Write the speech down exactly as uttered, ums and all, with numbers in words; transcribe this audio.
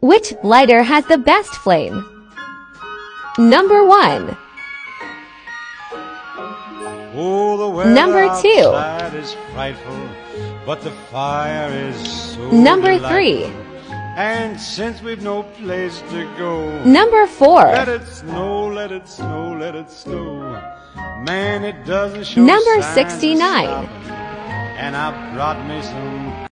Which lighter has the best flame? Number one. Oh, the weather Number two. outside is frightful, but the fire is so Number delightful. three. And since we've no place to go, Number four. let it snow, let it snow, let it snow. Man, it doesn't show Number signs of sixty-nine. stopping. And I brought me some